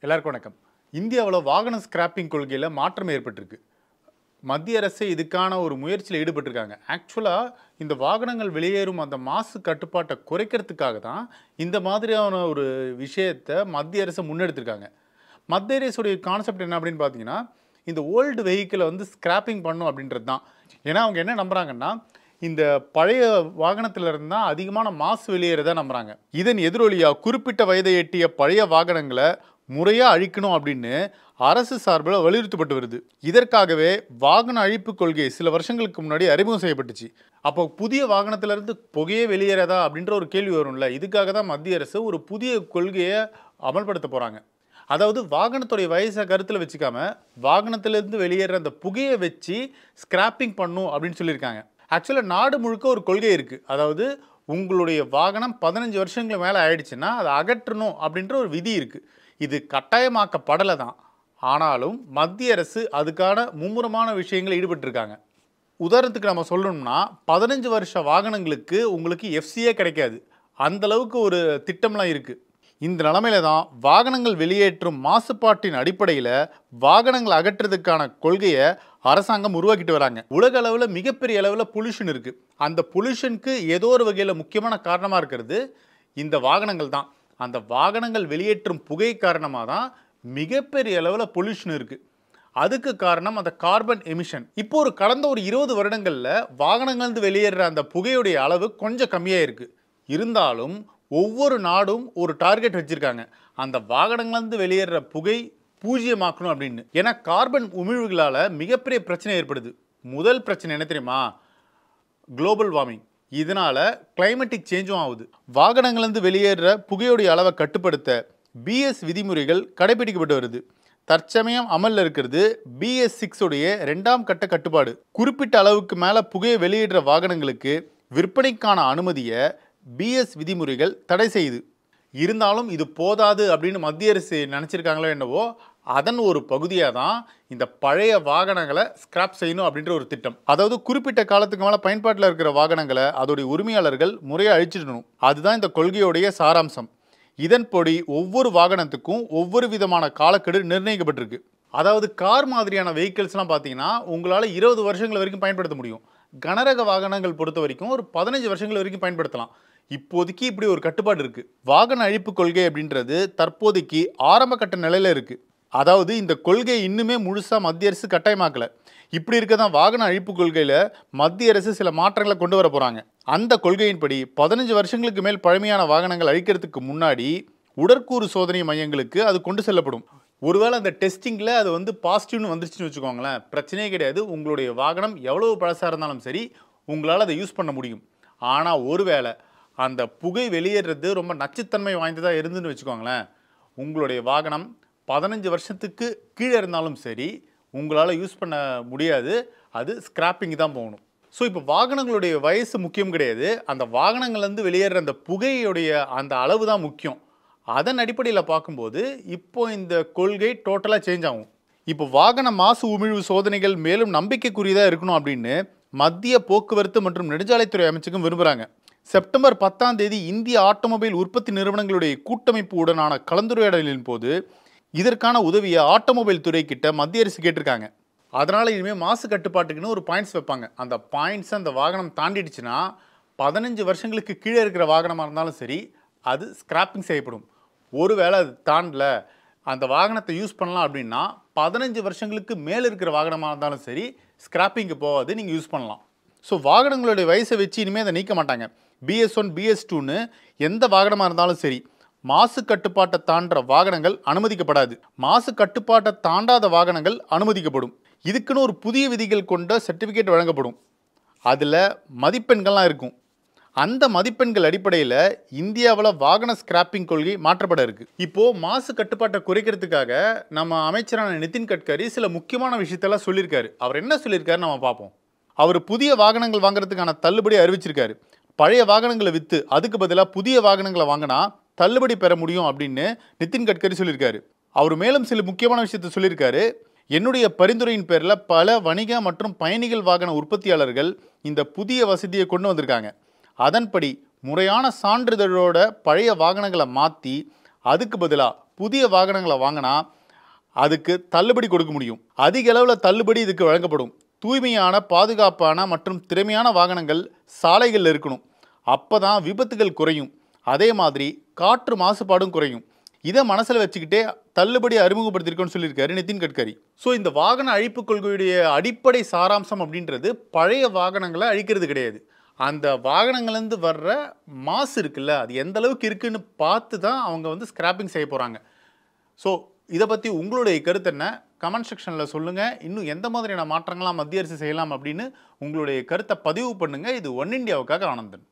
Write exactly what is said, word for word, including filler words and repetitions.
எல்லாருக்கும் வணக்கம். இந்தியாவில் வாகன ஸ்கிராப்பிங் கொள்கையில் மாற்றம் ஏற்பட்டிருக்கு. மத்திய அரசு இதுக்கான ஒரு முயற்சியில் ஈடுபட்டிருக்காங்க. ஆக்சுவலாக இந்த வாகனங்கள் வெளியேறும் அந்த மாசு கட்டுப்பாட்டை குறைக்கிறதுக்காக தான் இந்த மாதிரியான ஒரு விஷயத்தை மத்திய அரசு முன்னெடுத்திருக்காங்க. மத்திய அரசுடைய கான்செப்ட் என்ன அப்படின்னு பார்த்தீங்கன்னா, இந்த ஓல்டு வெஹிக்கிளை வந்து ஸ்கிராப்பிங் பண்ணும் அப்படின்றது தான். ஏன்னா அவங்க என்ன நம்புறாங்கன்னா, இந்த பழைய வாகனத்தில் இருந்தால் அதிகமான மாசு வெளியேறதை நம்புறாங்க. இதன் எதிரொலியாக குறிப்பிட்ட வயதை எட்டிய பழைய வாகனங்களை முறையாக அழிக்கணும் அப்படின்னு அரசு சார்பில் வலியுறுத்தப்பட்டு வருது. இதற்காகவே வாகன அழிப்பு கொள்கை சில வருஷங்களுக்கு முன்னாடி அறிமுகம் செய்யப்பட்டுச்சு. அப்போ புதிய வாகனத்திலிருந்து புகையே வெளியேறதா அப்படின்ற ஒரு கேள்வி வரும்ல. இதுக்காக தான் மத்திய அரசு ஒரு புதிய கொள்கையை அமல்படுத்த போகிறாங்க. அதாவது வாகனத்துடைய வயசை கருத்தில் வச்சுக்காம வாகனத்திலிருந்து வெளியேற அந்த புகையை வச்சு ஸ்கிராப்பிங் பண்ணும் அப்படின்னு சொல்லியிருக்காங்க. ஆக்சுவலாக நாடு முழுக்க ஒரு கொள்கை இருக்குது. அதாவது உங்களுடைய வாகனம் பதினஞ்சு வருஷங்களுக்கு மேலே ஆயிடுச்சுன்னா அதை அகற்றணும் அப்படின்ற ஒரு விதி இருக்குது. இது கட்டாயமாக்கப்படலை தான். ஆனாலும் மத்திய அரசு அதுக்கான மும்முரமான விஷயங்கள் ஈடுபட்டிருக்காங்க. உதாரணத்துக்கு நம்ம சொல்லணும்னா, பதினஞ்சு வருஷ வாகனங்களுக்கு உங்களுக்கு எஃப்சியே கிடைக்காது. அந்தளவுக்கு ஒரு திட்டம்லாம் இருக்குது. இந்த நிலைமையில தான் வாகனங்கள் வெளியேற்றும் மாசுபாட்டின் அடிப்படையில் வாகனங்கள் அகற்றுறதுக்கான கொள்கையை அரசாங்கம் உருவாக்கிட்டு வராங்க. உலக அளவில் மிகப்பெரிய அளவில் பொல்யூஷன் இருக்குது. அந்த பொல்யூஷனுக்கு ஏதோ ஒரு வகையில் முக்கியமான காரணமாக இருக்கிறது இந்த வாகனங்கள் தான். அந்த வாகனங்கள் வெளியேற்றும் புகை காரணமாக தான் மிகப்பெரிய அளவில் பொல்யூஷன் இருக்குது. அதுக்கு காரணம் அந்த கார்பன் எமிஷன். இப்போ ஒரு கடந்த ஒரு இருபது வருடங்களில் வாகனங்கள்ந்து வெளியேற அந்த புகையுடைய அளவு கொஞ்சம் கம்மியாக இருக்குது. இருந்தாலும் ஒவ்வொரு நாடும் ஒரு டார்கெட் வச்சுருக்காங்க, அந்த வாகனங்கள்ந்து வெளியேற புகை பூஜ்ஜியமாக்கணும் அப்படின்னு. ஏன்னா கார்பன் உமிழ்வுகளால் மிகப்பெரிய பிரச்சனை ஏற்படுது. முதல் பிரச்சனை என்ன தெரியுமா? Global warming. இதனால் கிளைமேட்டிக் சேஞ்சும் ஆகுது. வாகனங்கள்ந்து வெளியேற புகையுடைய அளவை கட்டுப்படுத்த பிஎஸ் விதிமுறைகள் கடைபிடிக்கப்பட்டு வருது. தற்சமயம் அமலில் இருக்கிறது பிஎஸ் சிக்ஸ் உடைய ரெண்டாம் கட்ட கட்டுப்பாடு. குறிப்பிட்ட அளவுக்கு மேலே புகையை வெளியிடுற வாகனங்களுக்கு விற்பனைக்கான அனுமதியை பிஎஸ் விதிமுறைகள் தடை செய்யுது. இருந்தாலும் இது போதாது அப்படின்னு மத்திய அரசு நினச்சிருக்காங்களோ என்னவோ, அதன் ஒரு பகுதியாக தான் இந்த பழைய வாகனங்களை ஸ்கிராப் செய்யணும் அப்படின்ற ஒரு திட்டம். அதாவது குறிப்பிட்ட காலத்துக்கு மேலே பயன்பாட்டில் இருக்கிற வாகனங்களை அதோடைய உரிமையாளர்கள் முறையாக அழிச்சிடணும். அதுதான் இந்த கொள்கையுடைய சாராம்சம். இதன்படி ஒவ்வொரு வாகனத்துக்கும் ஒவ்வொரு விதமான காலக்கெடு நிர்ணயிக்கப்பட்டிருக்கு. அதாவது கார் மாதிரியான வெஹிக்கிள்ஸ்லாம் பார்த்தீங்கன்னா உங்களால் இருபது வருஷங்கள் வரைக்கும் பயன்படுத்த முடியும். கனரக வாகனங்கள் பொறுத்த வரைக்கும் ஒரு பதினஞ்சு வருஷங்கள் வரைக்கும் பயன்படுத்தலாம். இப்போதைக்கு இப்படி ஒரு கட்டுப்பாடு இருக்குது. வாகன அழிப்பு கொள்கை அப்படின்றது தற்போதைக்கு ஆரம்ப கட்ட நிலையில் இருக்குது. அதாவது இந்த கொள்கை இன்னுமே முழுசாக மத்திய அரசு கட்டாயமாக்கலை. இப்படி இருக்க தான் வாகன அழிப்பு கொள்கையில் மத்திய அரசு சில மாற்றங்களை கொண்டு வர போகிறாங்க. அந்த கொள்கையின்படி பதினஞ்சு வருஷங்களுக்கு மேல் பழமையான வாகனங்கள் அழிக்கிறதுக்கு முன்னாடி உடற்கூறு சோதனை மையங்களுக்கு அது கொண்டு செல்லப்படும். ஒருவேளை அந்த டெஸ்டிங்கில் அது வந்து பாசிட்டிவ்னு வந்துருச்சுன்னு வச்சுக்கோங்களேன், பிரச்சனையே கிடையாது. உங்களுடைய வாகனம் எவ்வளவு பழசாக இருந்தாலும் சரி உங்களால் அதை யூஸ் பண்ண முடியும். ஆனால் ஒருவேளை அந்த புகை வெளியேறது ரொம்ப நச்சுத்தன்மை வாய்ந்ததாக இருந்துன்னு வச்சுக்கோங்களேன், உங்களுடைய வாகனம் பதினஞ்சு வருஷத்துக்கு கீழே இருந்தாலும் சரி உங்களால் யூஸ் பண்ண முடியாது. அது ஸ்கிராப்பிங் தான் போகணும். ஸோ இப்போ வாகனங்களுடைய வயசு முக்கியம் கிடையாது. அந்த வாகனங்கள்லேருந்து வெளியேற அந்த புகையுடைய அந்த அளவு தான் முக்கியம். அதன் அடிப்படையில் பார்க்கும்போது இப்போ இந்த கொள்கை டோட்டலாக சேஞ்ச் ஆகும். இப்போ வாகன மாசு உமிழ்வு சோதனைகள் மேலும் நம்பிக்கைக்குரியதாக இருக்கணும் அப்படின்னு மத்திய போக்குவரத்து மற்றும் நெடுஞ்சாலைத்துறை அமைச்சகம் விரும்புகிறாங்க. செப்டம்பர் பத்தாம் தேதி இந்திய ஆட்டோமொபைல் உற்பத்தி நிறுவனங்களுடைய கூட்டமைப்பு உடனான கலந்துரையாடலின் போது இதற்கான உதவியை ஆட்டோமொபைல் துறை கிட்ட மத்திய அரசு கேட்டிருக்காங்க. அதனால் இனிமேல் மாசு கட்டுப்பாட்டுக்குன்னு ஒரு பாயிண்ட்ஸ் வைப்பாங்க. அந்த பாயிண்ட்ஸ் அந்த வாகனம் தாண்டிடுச்சுன்னா பதினஞ்சு வருஷங்களுக்கு கீழே இருக்கிற வாகனமாக இருந்தாலும் சரி அது ஸ்கிராப்பிங் செய்யப்படும். ஒருவேளை அது தாண்டல அந்த வாகனத்தை யூஸ் பண்ணலாம் அப்படின்னா பதினஞ்சு வருஷங்களுக்கு மேலே இருக்கிற வாகனமாக இருந்தாலும் சரி ஸ்கிராப்பிங்கு போகாது, நீங்கள் யூஸ் பண்ணலாம். ஸோ வாகனங்களுடைய வயசை வச்சு இனிமேல் அதை நீக்க மாட்டாங்க. பிஎஸ் ஒன் பிஎஸ் டூன்னு எந்த வாகனமாக இருந்தாலும் சரி மாசு கட்டுப்பாட்டை தாண்டுற வாகனங்கள் அனுமதிக்கப்படாது. மாசு கட்டுப்பாட்டை தாண்டாத வாகனங்கள் அனுமதிக்கப்படும். இதுக்குன்னு ஒரு புதிய விதிகள் கொண்ட சர்டிஃபிகேட் வழங்கப்படும். அதில் மதிப்பெண்கள்லாம் இருக்கும். அந்த மதிப்பெண்கள் அடிப்படையில் இந்தியாவில் வாகன ஸ்கிராப்பிங் கொள்கை மாற்றப்பட இருக்குது. இப்போது மாசு கட்டுப்பாட்டை குறைக்கிறதுக்காக நம்ம அமைச்சரான நிதின் கட்கரி சில முக்கியமான விஷயத்தெல்லாம் சொல்லியிருக்காரு. அவர் என்ன சொல்லியிருக்காரு நம்ம பார்ப்போம். அவர் புதிய வாகனங்கள் வாங்குறதுக்கான தள்ளுபடி அறிவிச்சிருக்காரு. பழைய வாகனங்களை விற்று அதுக்கு பதிலாக புதிய வாகனங்களை வாங்கினா தள்ளுபடி பெற முடியும் அப்படின்னு நிதின் கட்கரி சொல்லியிருக்காரு. அவர் மேலும் சில முக்கியமான விஷயத்தை சொல்லியிருக்காரு. என்னுடைய பரிந்துரையின் பேரில் பல வணிக மற்றும் பயணிகள் வாகன உற்பத்தியாளர்கள் இந்த புதிய வசதியை கொண்டு வந்திருக்காங்க. அதன்படி முறையான சான்றிதழோட பழைய வாகனங்களை மாற்றி அதுக்கு பதிலாக புதிய வாகனங்களை வாங்கினா அதுக்கு தள்ளுபடி கொடுக்க முடியும். அதிக அளவில் தள்ளுபடி இதுக்கு வழங்கப்படும். தூய்மையான, பாதுகாப்பான மற்றும் திறமையான வாகனங்கள் சாலைகளில் இருக்கணும். அப்போ தான் விபத்துகள் குறையும். அதே மாதிரி காற்று மாசுபாடும் குறையும். இதை மனசில் வச்சுக்கிட்டே தள்ளுபடி அறிமுகப்படுத்தியிருக்கோன்னு சொல்லியிருக்காரு நிதின் கட்கரி. ஸோ இந்த வாகன அழிப்பு கொள்கையுடைய அடிப்படை சாராம்சம் அப்படின்றது பழைய வாகனங்களை அழிக்கிறது கிடையாது. அந்த வாகனங்கள்லேருந்து வர்ற மாசு இருக்குல்ல, அது எந்த அளவுக்கு இருக்குன்னு பார்த்து தான் அவங்க வந்து ஸ்கிராப்பிங் செய்ய போகிறாங்க. ஸோ இதை பற்றி உங்களுடைய கருத்து என்ன? கமெண்ட் செக்ஷனில் சொல்லுங்கள். இன்னும் எந்த மாதிரியான மாற்றங்களாம் மத்திய அரசு செய்யலாம் அப்படின்னு உங்களுடைய கருத்தை பதிவு பண்ணுங்கள். இது ஒன் இண்டியாவுக்காக ஆனந்தன்.